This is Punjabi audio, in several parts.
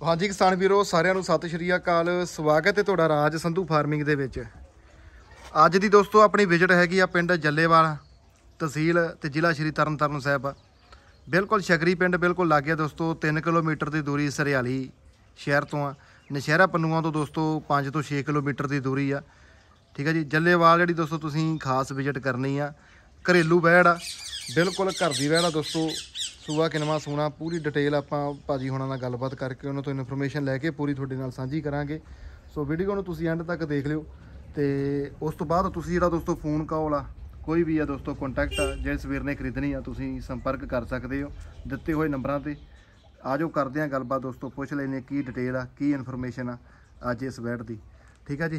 ਹਾਂਜੀ ਕਿਸਾਨ ਵੀਰੋ ਸਾਰਿਆਂ ਨੂੰ ਸਤਿ ਸ਼੍ਰੀ ਅਕਾਲ। ਸਵਾਗਤ ਹੈ ਤੁਹਾਡਾ ਰਾਜ ਸੰਧੂ ਫਾਰਮਿੰਗ ਦੇ ਵਿੱਚ। ਅੱਜ ਦੀ ਦੋਸਤੋ ਆਪਣੀ ਵਿਜ਼ਿਟ ਹੈਗੀ ਆ ਪਿੰਡ ਜੱਲੇਵਾਲ, ਤਹਿਸੀਲ ਤੇ ਜ਼ਿਲ੍ਹਾ ਸ਼੍ਰੀ ਤਰਨਤਾਰਨ ਸਾਹਿਬ। ਬਿਲਕੁਲ ਸ਼ਕਰੀ ਪਿੰਡ ਬਿਲਕੁਲ ਲਾਗੇ ਦੋਸਤੋ। 3 ਕਿਲੋਮੀਟਰ ਦੀ ਦੂਰੀ ਸਰਿਆਲੀ ਸ਼ਹਿਰ ਤੋਂ ਆ। ਨਸ਼ਹਿਰਾ ਪੰਨੂਆਂ ਤੋਂ ਦੋਸਤੋ 5 ਤੋਂ 6 ਕਿਲੋਮੀਟਰ ਦੀ ਦੂਰੀ ਆ। ਠੀਕ ਹੈ ਜੀ। ਜੱਲੇਵਾਲ ਜਿਹੜੀ ਦੋਸਤੋ ਤੁਸੀਂ ਖਾਸ ਵਿਜ਼ਿਟ ਕਰਨੀ ਆ। ਘਰੇਲੂ ਵੈੜ ਆ, ਬਿਲਕੁਲ ਘਰ ਦੀ ਵੈੜ ਆ ਦੋਸਤੋ। ਸੂਆ ਕਿਨਵਾ ਸੂਣਾ ਪੂਰੀ ਡਿਟੇਲ ਆਪਾਂ ਭਾਜੀ ਹੁਣਾਂ ਨਾਲ ਗੱਲਬਾਤ ਕਰਕੇ ਉਹਨਾਂ ਤੋਂ ਇਨਫੋਰਮੇਸ਼ਨ ਲੈ ਕੇ ਪੂਰੀ ਤੁਹਾਡੇ ਨਾਲ ਸਾਂਝੀ ਕਰਾਂਗੇ। ਸੋ ਵੀਡੀਓ ਨੂੰ ਤੁਸੀਂ ਐਂਡ ਤੱਕ ਦੇਖ ਲਿਓ। ਤੇ ਉਸ ਤੋਂ ਬਾਅਦ ਤੁਸੀਂ ਜਿਹੜਾ ਦੋਸਤੋ ਫੋਨ ਕਾਲ ਆ ਕੋਈ ਵੀ ਆ ਦੋਸਤੋ ਕੰਟੈਕਟ ਆ ਜਿਸ ਵੀਰ ਨੇ ਖਰੀਦਣੀ ਆ ਤੁਸੀਂ ਸੰਪਰਕ ਕਰ ਸਕਦੇ ਹੋ ਦਿੱਤੇ ਹੋਏ ਨੰਬਰਾਂ ਤੇ। ਆ ਜਾਓ ਕਰਦੇ ਆ ਗੱਲਬਾਤ ਦੋਸਤੋ, ਪੁੱਛ ਲੈਨੇ ਕੀ ਡਿਟੇਲ ਆ ਕੀ ਇਨਫੋਰਮੇਸ਼ਨ ਆ ਅੱਜ ਇਸ ਵੈੜ ਦੀ। ਠੀਕ ਆ ਜੀ।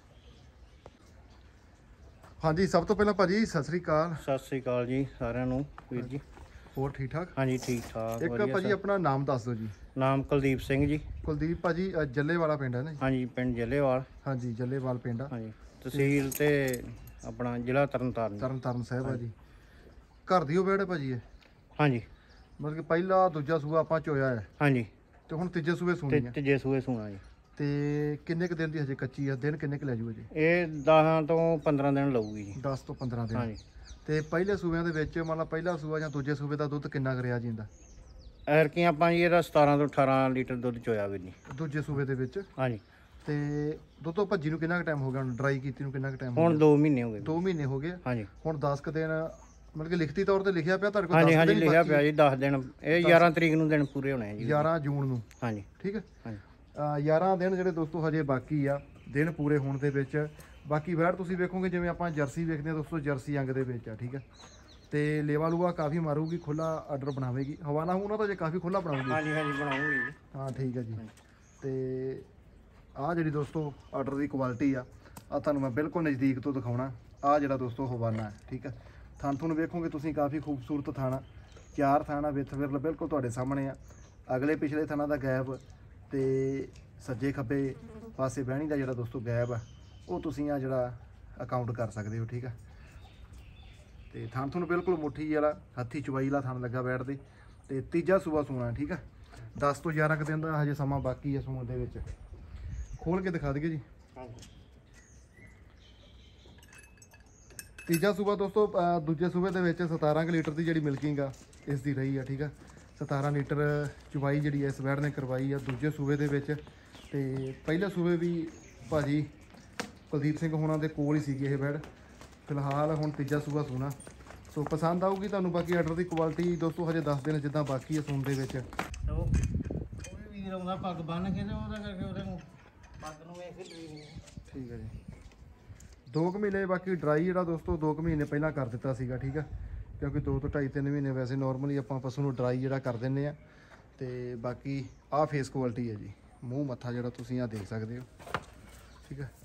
ਹਾਂਜੀ ਸਭ ਤੋਂ ਪਹਿਲਾਂ ਭਾਜੀ ਸਤਿ ਸ੍ਰੀ ਅਕਾਲ। ਸਤਿ ਸ੍ਰੀ ਅਕਾਲ ਜੀ ਸਾਰਿਆਂ ਨੂੰ ਵੀਰ ਜੀ। ਹੋਰ ਠੀਕ ਠਾਕ? ਹਾਂਜੀ ਠੀਕ ਠਾਕ। ਇੱਕ ਭਾਜੀ ਆਪਣਾ ਨਾਮ ਦੱਸ ਦਿਓ ਜੀ। ਨਾਮ ਕੁਲਦੀਪ ਸਿੰਘ ਜੀ। ਕੁਲਦੀਪ ਭਾਜੀ ਜੱਲੇਵਾਲਾ ਪਿੰਡ ਹੈ ਨਾ ਜੀ? ਹਾਂਜੀ ਪਿੰਡ ਜੱਲੇਵਾਲ। ਹਾਂਜੀ ਜੱਲੇਵਾਲ ਪਿੰਡ ਆ। ਹਾਂਜੀ ਤਹਿਸੀਲ ਤੇ ਆਪਣਾ ਜ਼ਿਲ੍ਹਾ ਤਰਨਤਾਰਨ। ਤਰਨਤਾਰਨ ਸਾਹਿਬ ਆ ਜੀ। ਘਰ ਦੀ ਉਹ ਵੇੜ ਹੈ ਭਾਜੀ ਇਹ? ਹਾਂਜੀ ਮਤਲਬ ਕਿ ਪਹਿਲਾ ਦੂਜਾ ਸੂਆ ਆਪਾਂ ਚੋਇਆ ਹੈ। ਹਾਂਜੀ ਤੇ ਹੁਣ ਤੀਜੇ ਸੂਏ ਸੂਣੀ ਹੈ। ਤੀਜੇ ਸੂਏ ਸੂਣਾ ਜੀ। ਤੇ ਕਿੰਨੇ ਕੁ ਦਿਨ ਦੀ ਹਜੇ ਕੱਚੀ ਆ? ਦਿਨ ਕਿੰਨੇ ਕੁ ਲੈ ਜੂਗਾ ਜੀ? ਇਹ 10 ਤੋਂ 15 ਦਿਨ ਲਊਗੀ ਜੀ। 10 ਤੋਂ 15 ਦਿਨ। ਹਾਂਜੀ। ਤੇ ਪਹਿਲੇ ਸੂਬਿਆਂ ਦੇ ਵਿੱਚ ਮਤਲਬ ਪਹਿਲਾ ਸੂਆ ਜਾਂ ਦੂਜੇ ਸੂਬੇ ਦਾ ਦੁੱਧ ਕਿੰਨਾ ਕਰਿਆ ਜੀ ਇਹਦਾ? ਐਰਕੀ ਆਪਾਂ ਜੀ ਇਹਦਾ 17 ਤੋਂ 18 ਲੀਟਰ ਦੁੱਧ ਚੋਇਆ ਵੀਰ ਜੀ ਦੂਜੇ ਸੂਬੇ ਦੇ ਵਿੱਚ। ਹਾਂਜੀ। ਤੇ ਦੁੱਧ ਤੋਂ ਭੱਜੀ ਨੂੰ ਕਿੰਨਾ ਕੁ ਟਾਈਮ ਹੋ ਗਿਆ? ਹੁਣ ਡਰਾਈ ਕੀਤੀ ਨੂੰ ਕਿੰਨਾ ਕੁ ਟਾਈਮ? ਹੁਣ 2 ਮਹੀਨੇ ਹੋ ਗਏ। 2 ਮਹੀਨੇ ਹੋ ਗਏ। ਹਾਂਜੀ। ਹੁਣ 10 ਕੁ ਦਿਨ ਮਤਲਬ ਕਿ ਲਿਖਤੀ ਤੌਰ ਤੇ ਲਿਖਿਆ ਪਿਆ ਤੁਹਾਡੇ ਕੋਲ? ਹਾਂਜੀ ਹਾਂਜੀ ਲਿਖਿਆ ਪਿਆ ਜੀ 10 ਦਿਨ। ਇਹ 11 ਤਰੀਕ ਨੂੰ ਦਿਨ ਪੂਰੇ ਹੋਣੇ ਜੀ। 11 ਜੂਨ ਨੂੰ। ਹਾਂਜੀ ਠੀਕ ਹੈ। ਹਾਂਜੀ 11 ਦਿਨ ਜਿਹੜੇ ਦੋਸਤੋ ਹਜੇ ਬਾਕੀ ਆ ਦਿਨ ਪੂਰੇ ਹੋਣ ਦੇ ਵਿੱਚ। ਬਾਕੀ ਵੈੜ ਤੁਸੀਂ ਵੇਖੋਗੇ ਜਿਵੇਂ ਆਪਾਂ ਜਰਸੀ ਵੇਖਦੇ ਆ ਦੋਸਤੋ, ਜਰਸੀ ਅੰਗ ਦੇ ਵਿੱਚ ਆ। ਠੀਕ ਹੈ। ਤੇ ਲੇਵਾ ਲੂਆ ਕਾਫੀ ਮਾਰੂਗੀ, ਖੁੱਲਾ ਆਰਡਰ ਬਣਾਵੇਗੀ। ਹਵਾਨਾ ਉਹਨਾਂ ਤਾਂ ਜੇ ਕਾਫੀ ਖੁੱਲਾ ਬਣਾਊਗੀ। ਹਾਂਜੀ ਹਾਂਜੀ ਬਣਾਉਂਗੀ ਜੀ। ਹਾਂ ਠੀਕ ਹੈ ਜੀ। ਤੇ ਆਹ ਜਿਹੜੀ ਦੋਸਤੋ ਆਰਡਰ ਦੀ ਕੁਆਲਿਟੀ ਆ ਤੁਹਾਨੂੰ ਮੈਂ ਬਿਲਕੁਲ ਨਜ਼ਦੀਕ ਤੋਂ ਦਿਖਾਉਣਾ। ਆਹ ਜਿਹੜਾ ਦੋਸਤੋ ਹਵਾਨਾ ਹੈ। ਠੀਕ ਹੈ। ਥਣ ਤੁਹਾਨੂੰ ਵੇਖੋਗੇ ਤੁਸੀਂ ਕਾਫੀ ਖੂਬਸੂਰਤ ਥਾਣਾ, 4 ਥਾਣਾ ਵਿੱਥ ਵਿਰਲ ਬਿਲਕੁਲ ਤੁਹਾਡੇ ਸਾਹਮਣੇ ਆ। ਅਗਲੇ ਪਿਛਲੇ ਥਾਣਾ ਦਾ ਗੈਪ ਤੇ ਸੱਜੇ ਖੱਬੇ ਪਾਸੇ ਬਹਿਣੀ ਦਾ ਜਿਹੜਾ ਦੋਸਤੋ ਗੈਪ ਆ ਉਹ ਤੁਸੀਂ ਆ ਜਿਹੜਾ ਅਕਾਊਂਟ ਕਰ ਸਕਦੇ ਹੋ। ਠੀਕ ਆ। ਤੇ ਥਣ ਤੁਹਾਨੂੰ ਬਿਲਕੁਲ ਮੁੱਠੀ ਵਾਲਾ ਹੱਥੀ ਚਵਾਈ ਵਾਲਾ ਥਣ ਲੱਗਾ ਬੈਠਦੇ। ਤੇ ਤੀਜਾ ਸੂਆ ਸੂਣਾ। ਠੀਕ ਆ। 10 ਤੋਂ 11 ਕੁ ਦਿਨ ਦਾ ਹਜੇ ਸਮਾਂ ਬਾਕੀ ਹੈ ਸੂਣ ਦੇ ਵਿੱਚ। ਖੋਲ ਕੇ ਦਿਖਾ ਦਈਏ ਜੀ। ਤੀਜਾ ਸੂਬਾ ਦੋਸਤੋ ਦੂਜੇ ਸੂਬੇ ਦੇ ਵਿੱਚ 17 ਲੀਟਰ ਦੀ ਜਿਹੜੀ ਮਿਲਕਿੰਗ ਆ ਇਸ ਦੀ ਰਹੀ ਆ। ਠੀਕ ਆ। 17 ਲੀਟਰ ਚੁਵਾਈ ਜਿਹੜੀ ਇਸ ਵੈੜ ਨੇ ਕਰਵਾਈ ਆ ਦੂਜੇ ਸੂਬੇ ਦੇ ਵਿੱਚ। ਤੇ ਪਹਿਲੇ ਸੂਬੇ ਵੀ ਭਾਜੀ ਕੁਲਦੀਪ ਸਿੰਘ ਹੋਣਾ ਦੇ ਕੋਲ ਹੀ ਸੀਗੀ ਇਹ ਵੈੜ। ਫਿਲਹਾਲ ਹੁਣ ਤੀਜਾ ਸੂਬਾ ਸੂਣਾ। ਸੋ ਪਸੰਦ ਆਊਗੀ ਤੁਹਾਨੂੰ। ਬਾਕੀ ਆਰਡਰ ਦੀ ਕੁਆਲਿਟੀ ਦੋਸਤੋ ਹਜੇ 10 ਦਿਨ ਜਿੱਦਾਂ ਬਾਕੀ ਆ ਸੂਣ ਦੇ ਵਿੱਚ। ਉਹ ਵੀ ਵੀਰ ਆਉਂਦਾ ਪੱਗ ਬੰਨ ਕੇ ਤੇ ਉਹਦਾ ਕਰਕੇ ਉਹਦੇ ਨੂੰ ਪੱਗ ਨੂੰ ਵੇਖ ਲਈ। ਠੀਕ ਹੈ ਜੀ। 2 ਮਹੀਨੇ ਬਾਕੀ ਡਰਾਈ ਜਿਹੜਾ ਦੋਸਤੋ 2 ਮਹੀਨੇ ਪਹਿਲਾਂ ਕਰ ਦਿੱਤਾ ਸੀਗਾ। ਠੀਕ ਆ। ਕਿਉਂਕਿ 2 ਤੋਂ 2.5-3 ਮਹੀਨੇ ਵੈਸੇ ਨਾਰਮਲੀ ਆਪਾਂ ਪਸ਼ੂ ਨੂੰ ਡਰਾਈ ਜਿਹੜਾ ਕਰ ਦਿੰਦੇ ਆ। ਤੇ ਬਾਕੀ ਆਹ ਫੇਸ ਕੁਆਲਿਟੀ ਹੈ ਜੀ। ਮੂੰਹ ਮੱਥਾ ਜਿਹੜਾ ਤੁਸੀਂ ਆ ਦੇਖ ਸਕਦੇ ਹੋ। ਠੀਕ ਹੈ।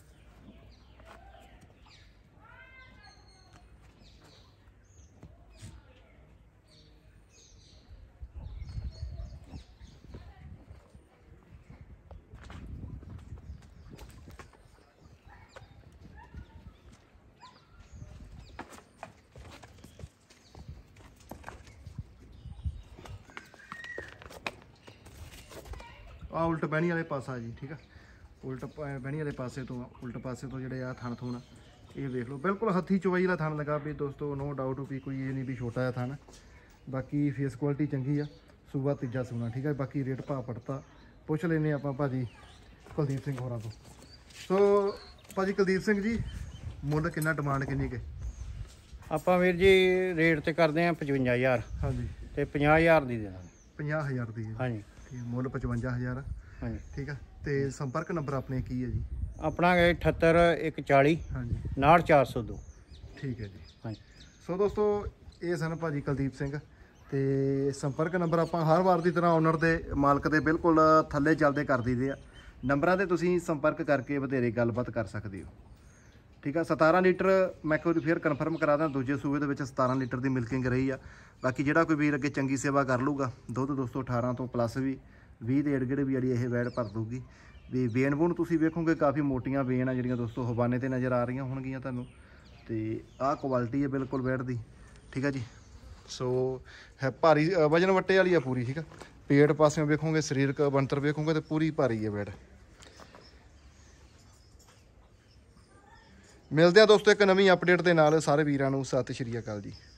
ਆ ਉਲਟ ਬਹਿਣੀ ਵਾਲੇ ਪਾਸਾ ਜੀ। ਠੀਕ ਆ। ਉਲਟ ਬਹਿਣੀ ਵਾਲੇ ਪਾਸੇ ਤੋਂ ਉਲਟ ਪਾਸੇ ਤੋਂ ਜਿਹੜੇ ਆ ਥਣ ਥੁਣ ਇਹ ਵੇਖ ਲਓ ਬਿਲਕੁਲ ਹੱਥੀ ਚਵਾਈ ਵਾਲਾ ਥਣ ਲੱਗਾ ਵੀ ਦੋਸਤੋ। ਨੋ ਡਾਊਟ ਵੀ ਕੋਈ ਇਹ ਨਹੀਂ ਵੀ ਛੋਟਾ ਜਿਹਾ ਥਣ। ਬਾਕੀ ਫੇਸ ਕੁਆਲਿਟੀ ਚੰਗੀ ਆ। ਸੂਬਾ ਤੀਜਾ ਸੂਣਾ। ਠੀਕ ਆ। ਬਾਕੀ ਰੇਟ ਭਾਅ ਪੜਤਾ ਪੁੱਛ ਲੈਨੇ ਆਪਾਂ ਭਾਜੀ ਕੁਲਦੀਪ ਸਿੰਘ ਹੋਰਾਂ ਤੋਂ। ਸੋ ਭਾਜੀ ਕੁਲਦੀਪ ਸਿੰਘ ਜੀ ਮੁੱਲ ਕਿੰਨਾ, ਡਿਮਾਂਡ ਕਿੰਨੀ ਕਿ? ਆਪਾਂ ਵੀਰ ਜੀ ਰੇਟ ਤੇ ਕਰਦੇ ਆ 55,000। ਹਾਂਜੀ। ਤੇ 50,000 ਦੀ ਦੇ ਦਾਂਗੇ। 50,000 ਦੀ? ਹਾਂਜੀ। ਠੀਕ ਮੁੱਲ 55,000। ਹਾਂਜੀ। ਠੀਕ ਆ। ਤੇ ਸੰਪਰਕ ਨੰਬਰ ਆਪਣੇ ਕੀ ਹੈ ਜੀ? ਆਪਣਾ 78 140 ਹਾਂਜੀ 59 402। ਠੀਕ ਹੈ ਜੀ। ਹਾਂਜੀ। ਸੋ ਦੋਸਤੋ ਇਹ ਸਨ ਭਾਜੀ ਕੁਲਦੀਪ ਸਿੰਘ। ਤੇ ਸੰਪਰਕ ਨੰਬਰ ਆਪਾਂ ਹਰ ਵਾਰ ਦੀ ਤਰ੍ਹਾਂ ਓਨਰ ਦੇ ਮਾਲਕ ਦੇ ਬਿਲਕੁਲ ਥੱਲੇ ਚੱਲਦੇ ਕਰ ਦਈਦੇ ਆ। ਨੰਬਰਾਂ ਤੇ ਤੁਸੀਂ ਸੰਪਰਕ ਕਰਕੇ ਵਧੇਰੇ ਗੱਲਬਾਤ ਕਰ ਸਕਦੇ ਹੋ। ਠੀਕ ਆ। 17 ਲੀਟਰ ਮੈਂ ਕੋਈ ਫਿਰ ਕਨਫਰਮ ਕਰਾ ਦਾਂ ਦੂਜੇ ਸੂਬੇ ਦੇ ਵਿੱਚ 17 ਲੀਟਰ ਦੀ ਮਿਲਕਿੰਗ ਰਹੀ ਆ। ਬਾਕੀ ਜਿਹੜਾ ਕੋਈ ਵੀਰ ਅੱਗੇ ਚੰਗੀ ਸੇਵਾ ਕਰ ਲੂਗਾ ਦੁੱਧ ਦੋਸਤੋ 18 ਤੋਂ ਪਲੱਸ ਵੀ 20 ਦੇ ਏੜ ਵੀ ਜਿਹੜੀ ਇਹ ਵੈੜ ਭਰ ਦੂਗੀ। ਵੀ ਵੇਨ ਵੂਨ ਤੁਸੀਂ ਵੇਖੋਗੇ ਕਾਫੀ ਮੋਟੀਆਂ ਵੇਨ ਆ ਜਿਹੜੀਆਂ ਦੋਸਤੋ ਹਵਾਨੇ ਤੇ ਨਜ਼ਰ ਆ ਰਹੀਆਂ ਹੋਣਗੀਆਂ ਤੁਹਾਨੂੰ। ਤੇ ਆਹ ਕੁਆਲਿਟੀ ਹੈ ਬਿਲਕੁਲ ਵੈੜ ਦੀ। ਠੀਕ ਆ ਜੀ। ਸੋ ਹੈ ਭਾਰੀ ਵਜਨ ਵੱਟੇ ਵਾਲੀ ਆ ਪੂਰੀ। ਠੀਕ ਆ। ਪੇਟ ਪਾਸਿਓਂ ਵੇਖੋਗੇ, ਸਰੀਰਕ ਬਣਤਰ ਵੇਖੋਗੇ ਤੇ ਪੂਰੀ ਭਾਰੀ ਹੈ ਬੈਡ। ਮਿਲਦੇ ਆ ਦੋਸਤੋ ਇੱਕ ਨਵੀਂ ਅਪਡੇਟ ਦੇ ਨਾਲ। ਸਾਰੇ ਵੀਰਾਂ ਨੂੰ ਸਤਿ ਸ਼੍ਰੀ ਅਕਾਲ ਜੀ।